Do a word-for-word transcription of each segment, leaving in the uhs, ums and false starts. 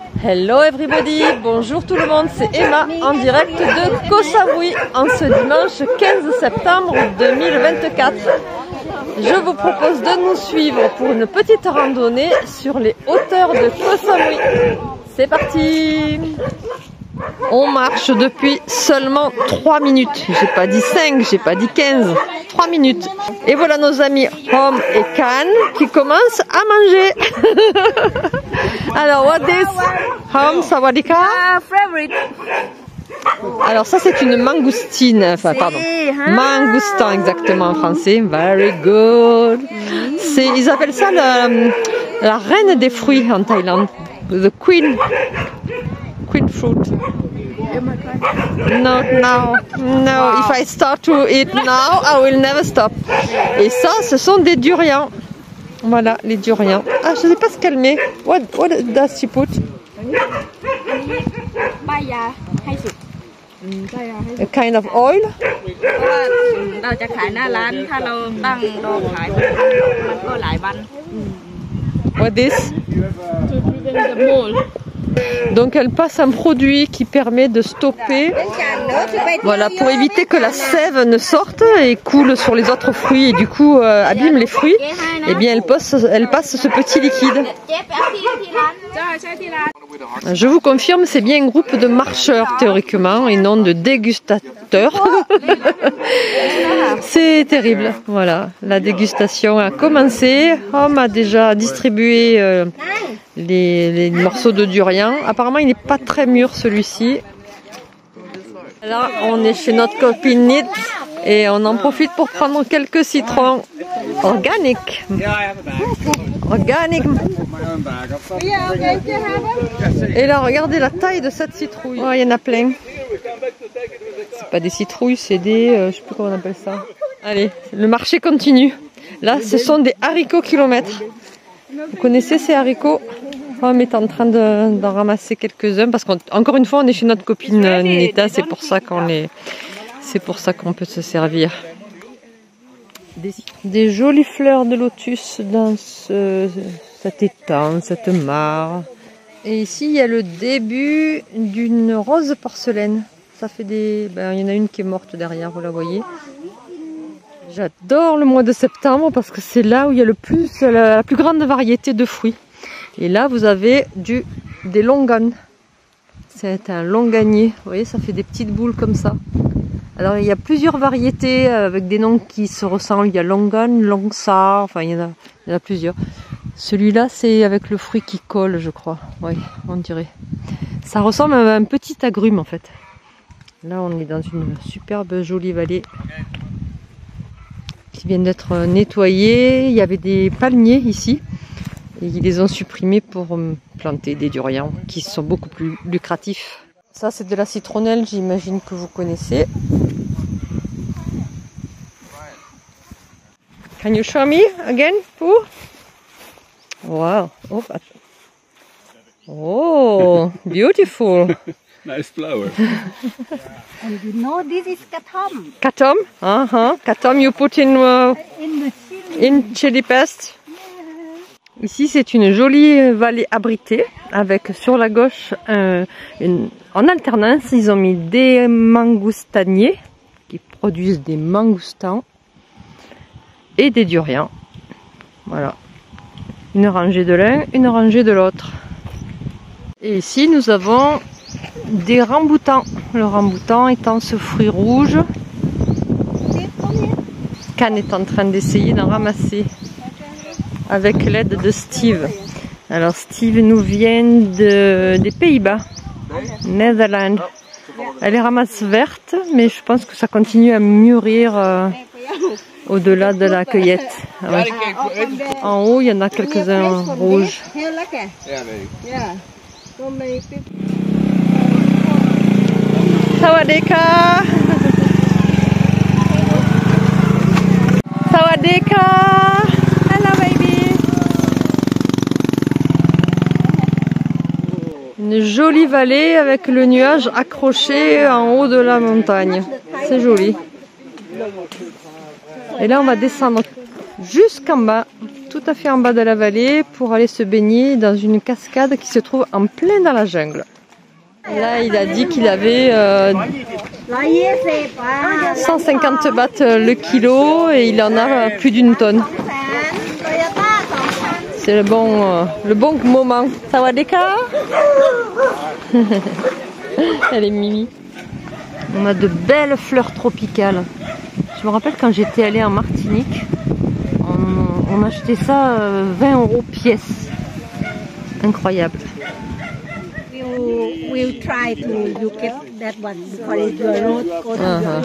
Hello everybody, bonjour tout le monde, c'est Emma en direct de Koh Samui en ce dimanche quinze septembre deux mille vingt-quatre. Je vous propose de nous suivre pour une petite randonnée sur les hauteurs de Koh Samui. C'est parti! On marche depuis seulement trois minutes. J'ai pas dit cinq, j'ai pas dit quinze. trois minutes. Et voilà nos amis Hom et Kan qui commencent à manger. Alors, what is Hom, sawadika? Favorite. Alors ça c'est une mangoustine. Enfin pardon. Mangoustan exactement en français. Very good. C'est, ils appellent ça la, la reine des fruits en Thaïlande. The queen. Queen fruit. No, no, no. If I start to eat now, I will never stop. Et ça, ce sont des durians. Voilà, les durians. Ah, je ne sais pas ce qu'elle met. What, what does she put? A kind of oil? What is? Donc elle passe un produit qui permet de stopper, voilà, pour éviter que la sève ne sorte et coule sur les autres fruits et du coup euh, abîme les fruits. Et bien elle passe, elle passe ce petit liquide. Je vous confirme, c'est bien un groupe de marcheurs théoriquement et non de dégustateurs. C'est terrible. Voilà, la dégustation a commencé. Hom a déjà distribué euh, les, les morceaux de durian. Apparemment, il n'est pas très mûr celui-ci. Là, on est chez notre copine Nit et on en profite pour prendre quelques citrons organiques. Organiques. Et là, regardez la taille de cette citrouille. Oh, il y en a plein. C'est pas des citrouilles, c'est des... Euh, je sais plus comment on appelle ça. Allez, le marché continue. Là, ce sont des haricots kilomètres. Vous connaissez ces haricots? On est en train d'en de, ramasser quelques-uns parce qu'encore une fois, on est chez notre copine Nita. C'est pour ça qu'on est... C'est pour ça qu'on peut se servir. Des, des jolies fleurs de lotus dans ce, cet étang, cette mare. Et ici, il y a le début d'une rose porcelaine. Ça fait des... Ben, il y en a une qui est morte derrière, vous la voyez. J'adore le mois de septembre parce que c'est là où il y a le plus, la, la plus grande variété de fruits. Et là, vous avez du, des longanes. C'est un longanier. Vous voyez, ça fait des petites boules comme ça. Alors, il y a plusieurs variétés avec des noms qui se ressemblent. Il y a longan, longsa, enfin, il y en a, il y en a plusieurs. Celui-là, c'est avec le fruit qui colle, je crois. Oui, on dirait. Ça ressemble à un petit agrume, en fait. Là, on est dans une superbe, jolie vallée qui vient d'être nettoyée. Il y avait des palmiers ici. Et ils les ont supprimés pour planter des durians qui sont beaucoup plus lucratifs. Ça, c'est de la citronnelle, j'imagine que vous connaissez. Can you show me again, Pooh? Wow. Oh, oh, beautiful. Nice flower. And you know this is katom. Katom? Uh-huh. Katom you put in, uh, In the chili. in chili paste. Ici, c'est une jolie vallée abritée avec sur la gauche, euh, une, en alternance, ils ont mis des mangoustaniers qui produisent des mangoustans et des durians. Voilà. Une rangée de l'un, une rangée de l'autre. Et ici, nous avons des ramboutans. Le ramboutan étant ce fruit rouge. Kan est en train d'essayer d'en ramasser avec l'aide de Steve. Alors Steve nous vient de, des Pays-Bas, Netherlands. Elle les ramasse vertes, mais je pense que ça continue à mûrir euh, au-delà de la cueillette. Ouais. En haut, il y en a quelques-uns rouges. Sawadeka! Sawadeka! Hello baby! Une jolie vallée avec le nuage accroché en haut de la montagne. C'est joli. Et là, on va descendre jusqu'en bas, tout tout à fait en bas de la vallée pour aller se baigner dans une cascade qui se trouve en plein dans la jungle. Et là, il a dit qu'il avait euh, cent cinquante bahts le kilo et il en a plus d'une tonne. C'est le bon, euh, le bon moment. Ça va des cas? Elle est mimi. On a de belles fleurs tropicales. Je me rappelle quand j'étais allée en Martinique, on, on achetait ça euh, vingt euros pièce. Incroyable. We'll, we'll try to you get that one because the road goes Uh-huh.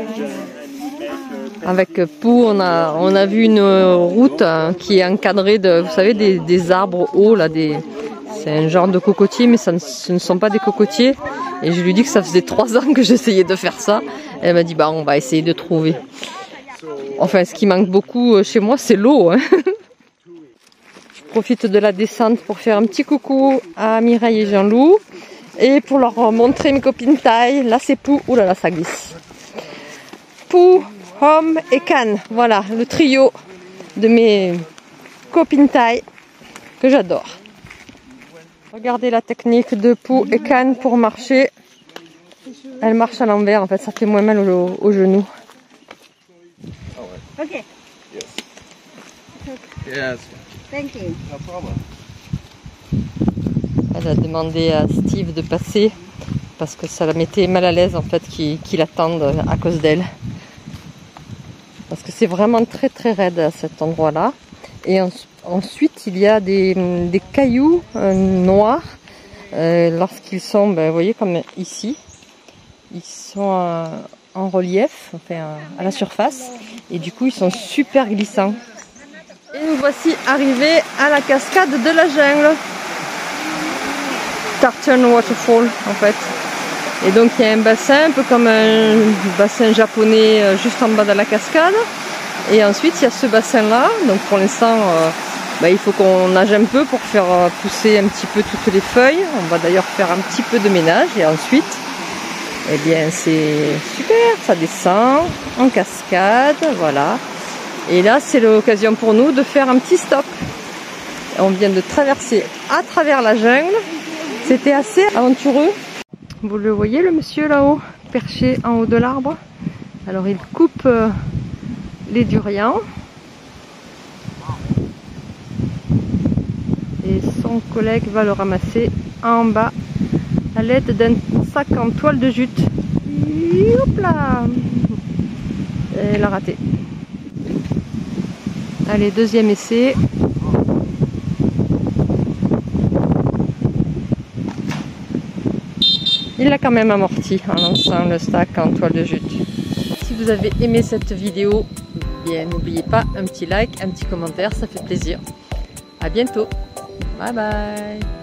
Avec Pou, on a, on a vu une route hein, qui est encadrée de, vous savez, des, des arbres hauts là, des, c'est un genre de cocotier, mais ça ne, ce ne sont pas des cocotiers. Et je lui dis que ça faisait trois ans que j'essayais de faire ça. Et elle m'a dit, bah, on va essayer de trouver. Enfin, ce qui manque beaucoup chez moi, c'est l'eau. Hein. Je profite de la descente pour faire un petit coucou à Mireille et Jean-Loup. Et pour leur montrer mes copines taille. Là, c'est Pou. Ouh là là, ça glisse. Pou, Hom et Can. Voilà, le trio de mes copines taille que j'adore. Regardez la technique de Pou et Can pour marcher. Elle marche à l'envers, en fait, ça fait moins mal au, au genou. Okay. Yes. Thank you. No problem. Elle a demandé à Steve de passer parce que ça la mettait mal à l'aise en fait qu'il qu'il attende à cause d'elle. Parce que c'est vraiment très très raide à cet endroit-là. Et en, ensuite il y a des, des cailloux euh, noirs euh, lorsqu'ils sont, ben, vous voyez comme ici, ils sont euh, en relief, enfin à la surface, et du coup ils sont super glissants. Et nous voici arrivés à la cascade de la jungle. Tartan Waterfall en fait. Et donc il y a un bassin, un peu comme un bassin japonais euh, juste en bas de la cascade. Et ensuite il y a ce bassin là. Donc pour l'instant euh, bah, il faut qu'on nage un peu pour faire euh, pousser un petit peu toutes les feuilles. On va d'ailleurs faire un petit peu de ménage et ensuite eh bien c'est super, ça descend en cascade, voilà. Et là c'est l'occasion pour nous de faire un petit stop. On vient de traverser à travers la jungle. C'était assez aventureux. Vous le voyez le monsieur là-haut, perché en haut de l'arbre. Alors il coupe euh, les durians. Et son collègue va le ramasser en bas à l'aide d'un sac en toile de jute. Et hop là! Et il a raté. Allez, deuxième essai. Il l'a quand même amorti en lançant le stack en toile de jute. Si vous avez aimé cette vidéo, bien n'oubliez pas un petit like, un petit commentaire, ça fait plaisir. À bientôt. Bye bye.